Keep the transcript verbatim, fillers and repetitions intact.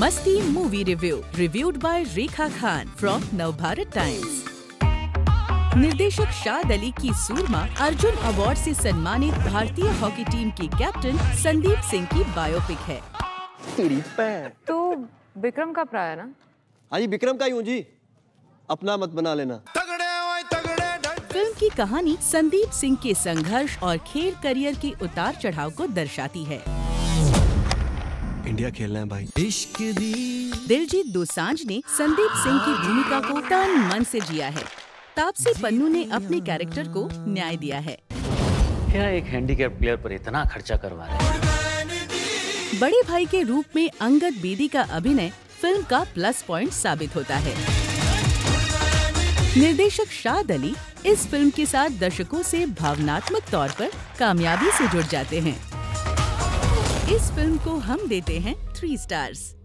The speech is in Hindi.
मस्ती movie review reviewed by Rekha Khan from Navbharat Times. निर्देशक शाद अली की सूरमा अर्जुन अवार्ड से सम्मानित भारतीय हॉकी टीम की कैप्टन संदीप सिंह की बायोपिक है। तो विक्रम का प्राय ना? हाँ जी, विक्रम का ही हूँ जी, अपना मत बना लेना। फिल्म की कहानी संदीप सिंह के संघर्ष और खेल करियर के उतार चढ़ाव को दर्शाती है। इंडिया खेलना है भाई। इश्क दी दिलजीत दोसांझ ने संदीप सिंह की भूमिका को तन मन से जिया है। तापसी पन्नू ने अपने कैरेक्टर को न्याय दिया है। क्या एक हैंडीकैप प्लेयर पर इतना खर्चा करवा रहे हैं? बड़े भाई के रूप में अंगद बेदी का अभिनय फिल्म का प्लस पॉइंट साबित होता है। निर्देशक शाद अली इस फिल्म के साथ दर्शकों से भावनात्मक तौर पर कामयाबी से जुड़ जाते हैं। इस फिल्म को हम देते हैं थ्री स्टार्स।